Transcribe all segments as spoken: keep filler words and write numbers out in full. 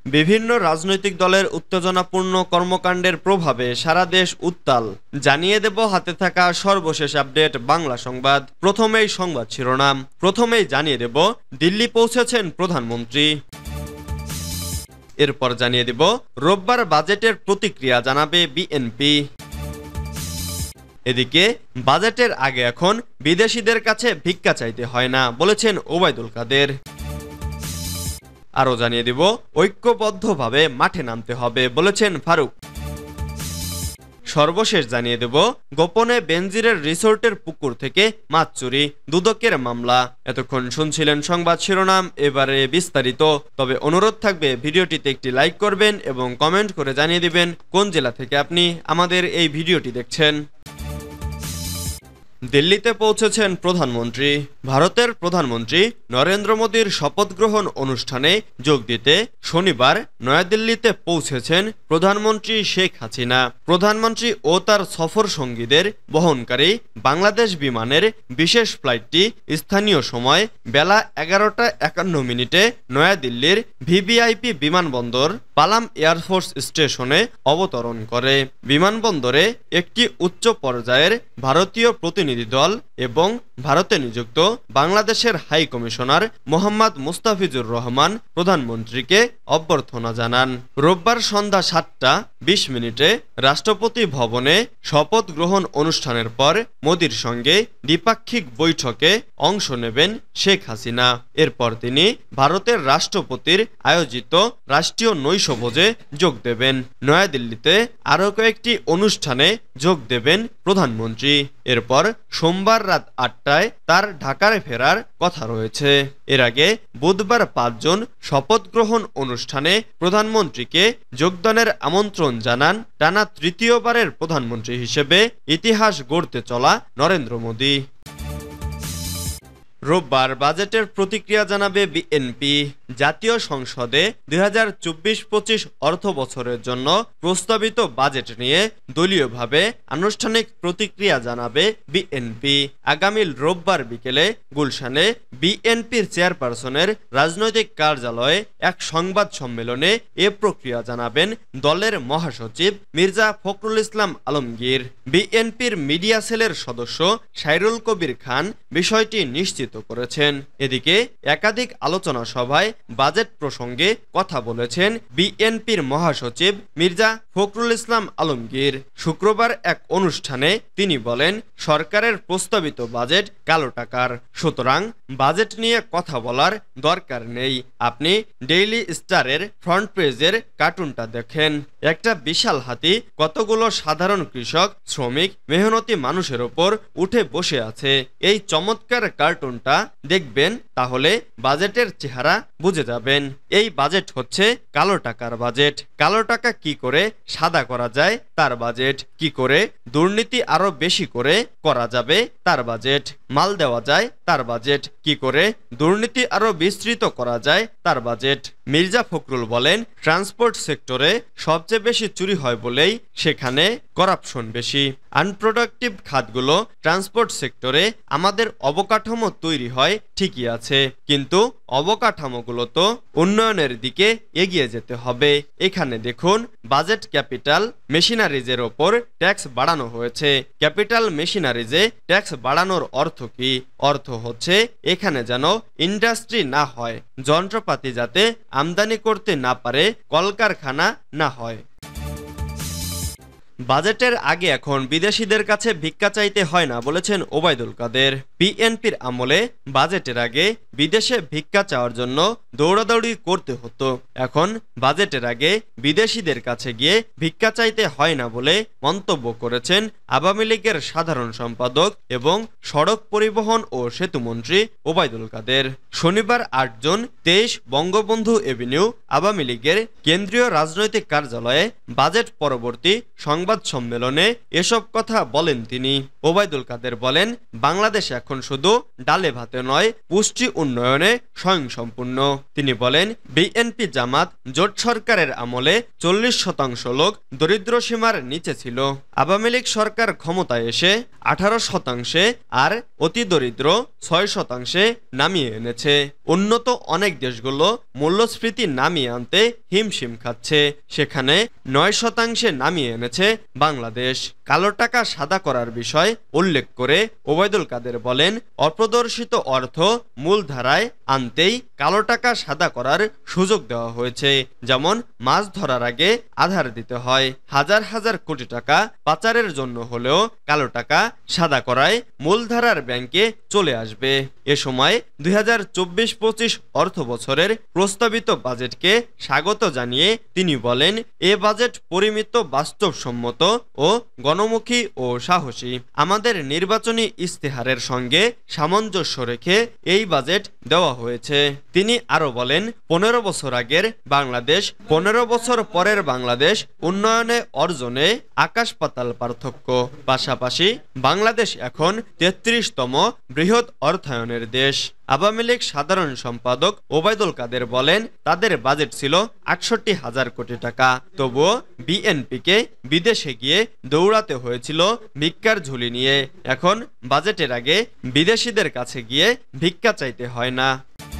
বিভিন্ন রাজনৈতিক দলের উত্তেজনাপূর্ণ কর্মকাণ্ডের প্রভাবে সারা দেশ উত্তাল। জানিয়ে দেব হাতে থাকা সর্বশেষ আপডেট বাংলা সংবাদ। প্রথমেই সংবাদ শিরোনাম। প্রথমেই জানিয়ে দেব দিল্লি পৌঁছেছেন প্রধানমন্ত্রী। এরপর জানিয়ে দেব রোববার বাজেটের প্রতিক্রিয়া জানাবে বিএনপি। এদিকে বাজেটের আগে এখন বিদেশিদের কাছে ভিক্ষা চাইতে হয় না বলেছেন ওবায়দুল কাদের। আরও জানিয়ে দিব ঐক্যবদ্ধভাবে মাঠে নামতে হবে বলেছেন ফারুক। সর্বশেষ জানিয়ে দেব গোপনে বেনজিরের রিসোর্টের পুকুর থেকে মাছ চুরি, দুদকের মামলা। এতক্ষণ শুনছিলেন সংবাদ শিরোনাম, এবারে বিস্তারিত। তবে অনুরোধ থাকবে ভিডিওটিতে একটি লাইক করবেন এবং কমেন্ট করে জানিয়ে দিবেন কোন জেলা থেকে আপনি আমাদের এই ভিডিওটি দেখছেন। দিল্লিতে পৌঁছেছেন প্রধানমন্ত্রী। ভারতের প্রধানমন্ত্রী নরেন্দ্র মোদীর শপথ গ্রহণ অনুষ্ঠানে যোগ দিতে শনিবার নয়াদিল্লিতে পৌঁছেছেন প্রধানমন্ত্রী শেখ হাসিনা। প্রধানমন্ত্রী ও তার সফর সঙ্গীদের বহনকারী বাংলাদেশ বিমানের বিশেষ ফ্লাইটটি স্থানীয় সময় বেলা এগারোটা একান্ন মিনিটে নয়াদিল্লির ভিভিআইপি বিমানবন্দর পালাম এয়ারফোর্স স্টেশনে অবতরণ করে। বিমানবন্দরে একটি উচ্চ পর্যায়ের ভারতীয় প্রতিনিধি দল এবং ভারতে নিযুক্ত বাংলাদেশের হাই কমিশনার মোহাম্মদ মুস্তাফিজুর রহমান প্রধানমন্ত্রীকে অভ্যর্থনা জানান। রোববার সন্ধ্যা সাতটা বিশ মিনিটে রাষ্ট্রপতি ভবনে শপথ গ্রহণ অনুষ্ঠানের পর মোদির সঙ্গে দ্বিপাক্ষিক বৈঠকে অংশ নেবেন শেখ হাসিনা। এরপর তিনি ভারতের রাষ্ট্রপতির আয়োজিত রাষ্ট্রীয় নৈশভোজে যোগ দেবেন। নয়াদিল্লিতে আরও কয়েকটি অনুষ্ঠানে যোগ দেবেন প্রধানমন্ত্রী। এরপর সোমবার রাত আটটায় তার ঢাকায় ফেরার কথা রয়েছে। এর আগে বুধবার পাঁচজন শপথ গ্রহণ অনুষ্ঠানে প্রধানমন্ত্রীকে যোগদানের আমন্ত্রণ জানান টানা তৃতীয়বারের প্রধানমন্ত্রী হিসেবে ইতিহাস গড়তে চলা নরেন্দ্র মোদী। রোববার বাজেটের প্রতিক্রিয়া জানাবে বিএনপি। জাতীয় সংসদে দুই হাজার চব্বিশ পঁচিশ অর্থ বছরের জন্য প্রস্তাবিত বাজেট নিয়ে দলীয়ভাবে আনুষ্ঠানিক প্রতিক্রিয়া জানাবে বিএনপি। আগামী রোববার বিকেলে গুলশানে বিএনপির চেয়ারপারসনের রাজনৈতিক কার্যালয়ে এক সংবাদ সম্মেলনে এ প্রক্রিয়া জানাবেন দলের মহাসচিব মির্জা ফখরুল ইসলাম আলমগীর। বিএনপির মিডিয়া সেলের সদস্য সাইরুল কবির খান বিষয়টি নিশ্চিত করেছেন। এদিকে একাধিক আলোচনা সভায় বাজেট প্রসঙ্গে কথা বলেছেন বিএনপির মহাসচিব মির্জা ফখরুল ইসলাম আলমগীর। শুক্রবার এক অনুষ্ঠানে তিনি বলেন, সরকারের প্রস্তাবিত বাজেট কালো টাকার, সুতরাং বাজেট নিয়ে কথা বলার দরকার নেই। আপনি ডেইলি স্টারের ফ্রন্ট পেজের কার্টুনটা দেখেন। একটা বিশাল হাতি কতগুলো সাধারণ কৃষক, শ্রমিক, মেহনতি মানুষের ওপর উঠে বসে আছে। এই চমৎকার কার্টুন দেখবেন, তাহলে বাজেটের চেহারা বুঝে যাবেন। এই বাজেট হচ্ছে কালো টাকার বাজেট। কালো টাকা কি করে সাদা করা যায় তার বাজেট, কি করে দুর্নীতি আরো বেশি করে করা যাবে তার বাজেট, মাল দেওয়া যায় তার বাজেট, কি করে দুর্নীতি আরো বিস্তৃত করা যায় তার বাজেট। মির্জা ফখরুল বলেন, ট্রান্সপোর্ট সেক্টরে সবচেয়ে বেশি চুরি হয় বলেই সেখানে করাপশন বেশি। আনপ্রোডাক্টিভ খাতগুলো ট্রান্সপোর্ট সেক্টরে আমাদের অবকাঠামো তৈরি হয় ঠিকই আছে, কিন্তু অবকাঠামোগুলো তো উন্নয়নের দিকে এগিয়ে যেতে হবে। এখানে দেখুন, বাজেট ক্যাপিটাল মেশিনারিজের ওপর ট্যাক্স বাড়ানো হয়েছে। ক্যাপিটাল মেশিনারিজে ট্যাক্স বাড়ানোর অর্থ কি? অর্থ হচ্ছে এখানে যেন ইন্ডাস্ট্রি না হয়, যন্ত্রপাতি যাতে আমদানি করতে না পারে, কলকারখানা না হয়। বাজেটের আগে এখন বিদেশিদের কাছে ভিক্ষা চাইতে হয় না বলেছেন ওবায়দুল কাদের। বিএনপির আমলে বাজেটের আগে বিদেশে ভিক্ষা চাওয়ার জন্য দৌড়াদৌড়ি করতে হতো। এখন বাজেটের আগে বিদেশিদের কাছে গিয়ে ভিক্ষা চাইতে হয় না বলে মন্তব্য করেছেন আওয়ামী লীগের সাধারণ সম্পাদক এবং সড়ক পরিবহন ও সেতুমন্ত্রী ওবায়দুল কাদের। শনিবার আট জুন তেইশ বঙ্গবন্ধু এভিনিউ আওয়ামী লীগের কেন্দ্রীয় রাজনৈতিক কার্যালয়ে বাজেট পরবর্তী সংবাদ সংবাদ সম্মেলনে এসব কথা বলেন তিনি। ওবায়দুল কাদের বলেন, বাংলাদেশ এখন শুধু ডালে ভাতে নয়, পুষ্টি উন্নয়নে স্বয়ংসম্পূর্ণ। তিনি বলেন, বিএনপি জামাত জোট সরকারের আমলে চল্লিশ শতাংশ লোক দরিদ্র সীমার নিচে ছিল। আওয়ামী লীগ সরকার ক্ষমতায় এসে আঠারো শতাংশে আর অতি দরিদ্র ছয় শতাংশে নামিয়ে এনেছে। উন্নত অনেক দেশগুলো মূল্যস্ফীতি নামিয়ে আনতে হিমশিম খাচ্ছে, সেখানে নয় শতাংশে নামিয়ে এনেছে বাংলাদেশ। কালো টাকা সাদা করার বিষয় উল্লেখ করে ওবায়দুল কাদের বলেন, অপ্রদর্শিত অর্থ মূলধারায় আনতেই কালো টাকা সাদা করার সুযোগ দেওয়া হয়েছে। যেমন মাছ ধরার আগে আধার দিতে হয়, হাজার হাজার কোটি টাকা পাচারের জন্য হলেও কালো টাকা সাদা করায় মূলধারার ব্যাংকে চলে আসবে। এ সময় দুই হাজার চব্বিশ পঁচিশ অর্থ বছরের প্রস্তাবিত বাজেটকে স্বাগত জানিয়ে তিনি বলেন, এ বাজেট পরিমিত, বাস্তবসম্মত ও গণমুখী ও সাহসী। আমাদের নির্বাচনী ইস্তেহারের সঙ্গে সামঞ্জস্য রেখে এই বাজেট দেওয়া হয়েছে। তিনি আরো বলেন, পনেরো বছর আগের বাংলাদেশ, পনেরো বছর পরের বাংলাদেশ উন্নয়নে অর্জনে আকাশ পাতাল পার্থক্য। পাশাপাশি বাংলাদেশ এখন তেত্রিশতম বৃহৎ অর্থায়নের দেশ। আওয়ামী লীগ সাধারণ সম্পাদক ওবায়দুল কাদের বলেন, তাদের বাজেট ছিল আটষট্টি হাজার কোটি টাকা, তবুও বিএনপিকে বিদেশে গিয়ে দৌড়াতে হয়েছিল ভিক্ষার ঝুলি নিয়ে। এখন বাজেটের আগে বিদেশিদের কাছে গিয়ে ভিক্ষা চাইতে হয় না।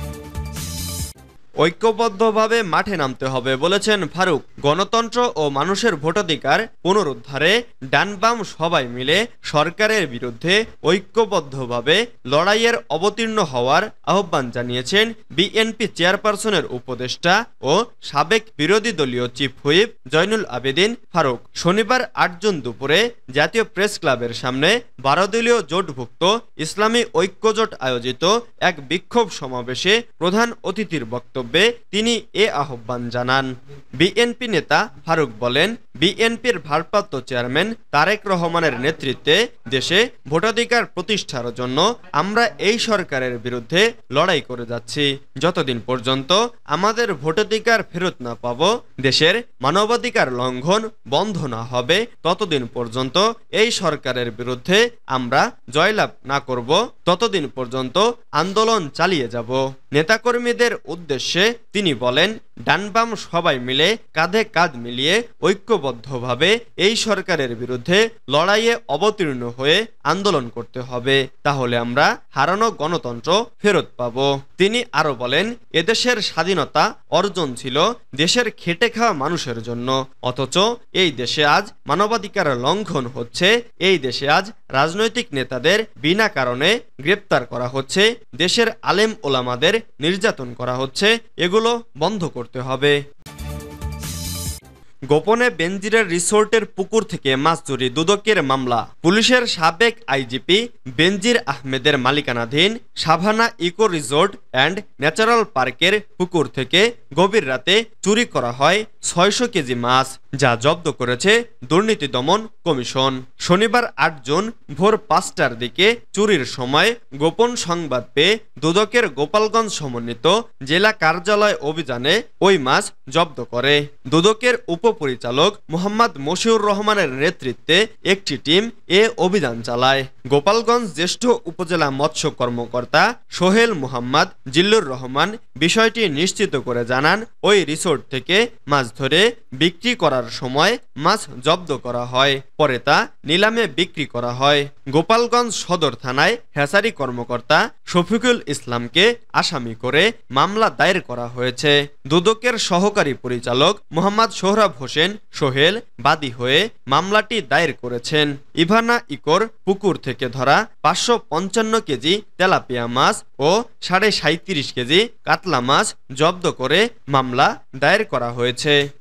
ঐক্যবদ্ধভাবে মাঠে নামতে হবে বলেছেন ফারুক। গণতন্ত্র ও মানুষের ভোটাধিকার পুনরুদ্ধারে ডান বাম সবাই মিলে সরকারের বিরুদ্ধে ঐক্যবদ্ধভাবে লড়াইয়ের অবতীর্ণ হওয়ার আহ্বান জানিয়েছেন বিএনপি চেয়ারপারসনের উপদেষ্টা ও সাবেক বিরোধী দলীয় চিফ হুইপ জয়নুল আবেদিন ফারুক। শনিবার আট জুন দুপুরে জাতীয় প্রেস ক্লাবের সামনে বারো দলীয় জোটভুক্ত ইসলামী ঐক্যজোট আয়োজিত এক বিক্ষোভ সমাবেশে প্রধান অতিথির বক্তব্য তিনি এ আহ্বান জানান। বিএনপি নেতা ফারুক বলেন, বিএনপির ভারপ্রাপ্ত চেয়ারম্যান তারেক রহমানের নেতৃত্বে দেশে ভোটাধিকার প্রতিষ্ঠার জন্য আমরা এই সরকারের বিরুদ্ধে লড়াই করে যাচ্ছি। যতদিন পর্যন্ত আমাদের ভোটাধিকার ফেরত না পাব, দেশের মানবাধিকার লঙ্ঘন বন্ধ না হবে, ততদিন পর্যন্ত এই সরকারের বিরুদ্ধে আমরা জয়লাভ না করব, ততদিন পর্যন্ত আন্দোলন চালিয়ে যাব। নেতাকর্মীদের উদ্দেশ্যে তিনি বলেন, ডানবাম সবাই মিলে কাঁধে কাঁধ মিলিয়ে ঐক্যবদ্ধভাবে এই সরকারের বিরুদ্ধে লড়াইয়ে অবতীর্ণ হয়ে আন্দোলন করতে হবে, তাহলে আমরা হারানো গণতন্ত্র ফেরত পাব। তিনি আরো বলেন, এদেশের স্বাধীনতা অর্জন ছিল দেশের খেটে খাওয়া মানুষের জন্য, অথচ এই দেশে আজ মানবাধিকার লঙ্ঘন হচ্ছে। এই দেশে আজ রাজনৈতিক নেতাদের বিনা কারণে গ্রেপ্তার করা হচ্ছে, দেশের আলেম ওলামাদের নির্যাতন করা হচ্ছে, এগুলো বন্ধ করতে হবে। গোপনে বেনজিরের রিসোর্টের পুকুর থেকে মাছ চুরি দুদকের মামলা। পুলিশের সাবেক আইজিপি বেনজির আহমেদের মালিকানাধীন Savanna eco resort and natural পার্কের পুকুর থেকে গভীর রাতে চুরি করা হয় ছয়শো কেজি মাছ, যা জব্দ করেছে দুর্নীতি দমন কমিশন। শনিবার আট জুন ভোর পাঁচটার দিকে চুরির সময় গোপন সংবাদ পেয়ে দুদকের গোপালগঞ্জ সমন্বিত জেলা কার্যালয় অভিযানে ওই মাছ জব্দ করে। দুদকের উপপরিচালক মোহাম্মদ মশিউর রহমানের নেতৃত্বে একটি টিম এ অভিযান চালায়। গোপালগঞ্জ জ্যেষ্ঠ উপজেলা মৎস্য কর্মকর্তা সোহেল মোহাম্মদ জিল্লুর রহমান বিষয়টি নিশ্চিত করে জানান, ওই রিসোর্ট থেকে মাছ ধরে বিক্রি করার সময় মাছ জব্দ করা হয়, পরে তা নিলামে বিক্রি করা হয়। গোপালগঞ্জ সদর থানায় হ্যাচারি কর্মকর্তা শফিকুল ইসলামকে আসামি করে মামলা দায়ের করা হয়েছে। দুদকের সহকারী পরিচালক মোহাম্মদ সোহরাব হোসেন সোহেল বাদী হয়ে মামলাটি দায়ের করেছেন। ইভানা ইকোর পুকুর থেকে ধরা পাঁচশো পঞ্চান্ন কেজি তেলাপিয়া মাছ ও সাড়ে সাঁইত্রিশ কেজি কাতলা মাছ জব্দ করে মামলা দায়ের করা হয়েছে।